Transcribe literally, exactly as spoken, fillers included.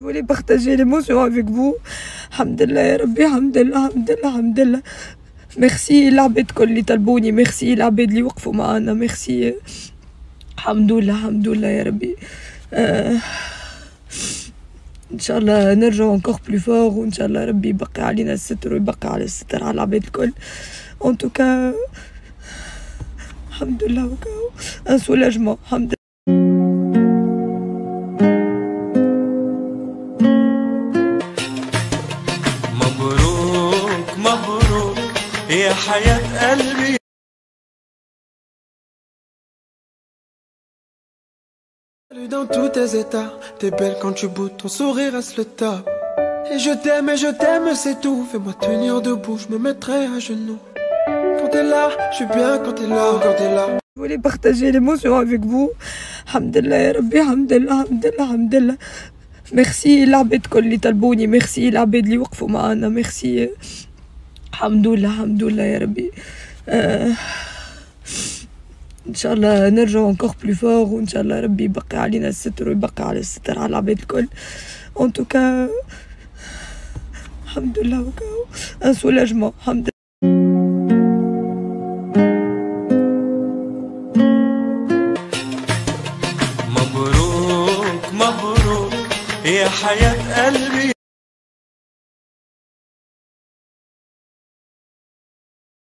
Je voulais partager l'émotion avec vous. Alhamdulillah يا ربي، الحمد لله الحمد لله الحمد لله. ميرسي العباد الكل اللي طلبوني، ميرسي العباد اللي وقفوا معانا، ميرسي. الحمد لله الحمد لله يا ربي. آه ان شاء الله نرجع encore plus fort، وان شاء الله ربي يبقي علينا الستر ويبقي على الستر على العباد الكل. en tout cas الحمد لله وكاو un soulagement. الحمد لله. مبروك مبروك يا حياة قلبي. Dans tous tes états, t'es belle quand tu boudes, ton sourire reste le top. Et je t'aime, et je t'aime, c'est tout. Fais-moi tenir debout, je me mettrai à genoux. Quand t'es là, je suis bien quand t'es là, quand t'es là. Je voulais partager l'émotion avec vous. Alhamdulillah يا ربي، الحمد لله الحمد لله الحمد لله. ميرسي العباد الكل اللي طلبوني، ميرسي العباد اللي وقفوا معانا، ميرسي. الحمد لله الحمد لله يا ربي. آه ان شاء الله نرجع encore plus fort، وان شاء الله ربي يبقي علينا الستر ويبقي على الستر على العباد الكل. en tout cas الحمد لله وكاو un soulagement. الحمد لله. مبروك مبروك يا حياة قلبي.